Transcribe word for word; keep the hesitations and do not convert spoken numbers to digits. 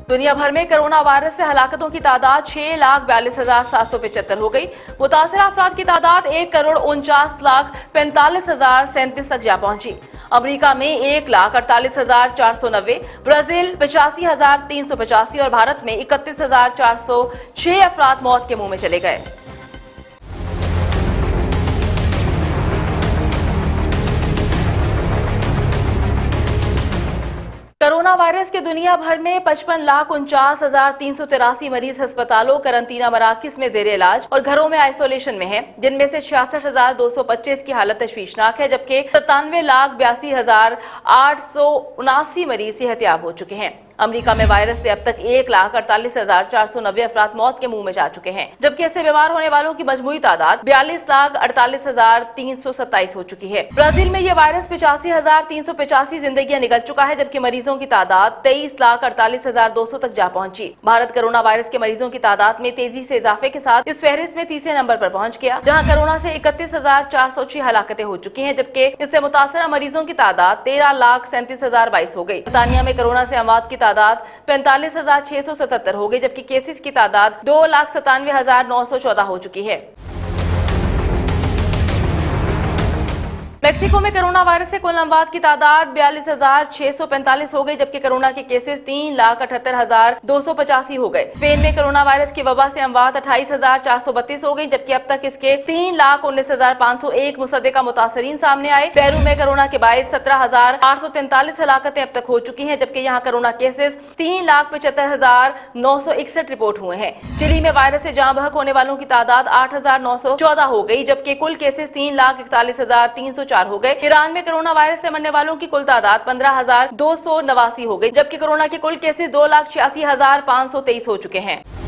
दुनिया भर में कोरोना वायरस से हलाकतों की तादाद छह लाख बयालीस हजार सात सौ पिछहत्तर हो गई। मुतासरा अफराद की तादाद एक करोड़ उनचास लाख पैंतालीस हजार सैंतीस तक जा पहुंची। अमेरिका में एक लाख अड़तालीस हजार चार सौ नब्बे, ब्राजील पचासी हजार तीन सौ पचासी और भारत में इकतीस हजार चार सौ छह अफराद मौत के मुंह में चले गए। कोरोना वायरस के दुनिया भर में पचपन लाख उनचास हजार तीन सौ तिरासी मरीज अस्पतालों, करंतना मराकिज में जेर इलाज और घरों में आइसोलेशन में हैं, जिनमें से छियासठ हजार दो सौ पच्चीस की हालत तशवीशनाक है, जबकि सत्तानवे लाख बयासी हजार आठ सौ उनासी मरीज सेहतियाब हो चुके हैं। अमेरिका में वायरस से अब तक एक लाख अड़तालीस हजार चार सौ नब्बे अफराद मौत के मुंह में जा चुके हैं, जबकि इससे बीमार होने वालों की मजमूई तादाद बयालीस लाख अड़तालीस हजार तीन सौ सत्ताईस हो चुकी है। ब्राजील में यह वायरस पिचासी हजार तीन सौ पचासी जिंदगियां निगल चुका है, जबकि मरीजों की तादाद तेईस लाख अड़तालीस हजार दो सौ तक जा पहुंची। भारत कोरोना वायरस के मरीजों की तादाद में तेजी से इजाफे के साथ इस फहरिस्त में तीसरे नंबर पर पहुंच गया, जहां कोरोना से इकतीस हजार चार सौ छह हलाकतें हो चुकी हैं, जबकि इससे मुतासरा मरीजों की तादाद तेरह लाख सैंतीस हजार बाईस हो गई। बरतानिया में कोरोना से अमवात की तादाद पैंतालीस हजार छह सौ सतहत्तर हो गई, जबकि केसेस की तादाद दो लाख सतानवे हजार नौ सौ चौदह हो चुकी है। मेक्सिको में कोरोना वायरस से कुल अमवात की तादाद बयालीस हजार छह सौ पैंतालीस हो गई, जबकि कोरोना के केसेस तीन लाख अठहत्तर हजार दो सौ पचासी हो गए। स्पेन में कोरोना वायरस की वबा से अमवात अट्ठाईस हजार चार सौ बत्तीस हो गई, जबकि अब तक इसके तीन लाख उन्नीस हजार पाँच सौ एक मुसद्दिका मुतासरीन सामने आए। पेरू में कोरोना के बाईस सत्रह हजार आठ सौ तैंतालीस हलाकतें अब तक हो चुकी हैं, जबकि यहाँ कोरोना केसेस तीन लाख पचहत्तर हजार नौ सौ इकसठ रिपोर्ट हुए हैं। चिली में वायरस से जाँ बहक होने वालों की तादाद आठ हजार नौ सौ चौदह हो गई, जबकि कुल केसेस तीन लाख इकतालीस हजार तीन सौ चार हो गए। ईरान में कोरोना वायरस से मरने वालों की कुल तादाद पंद्रह हजार दो सौ नवासी हो गई, जबकि कोरोना के कुल केसेस दो लाख छियासी हजार पाँच सौ तेईस हो चुके हैं।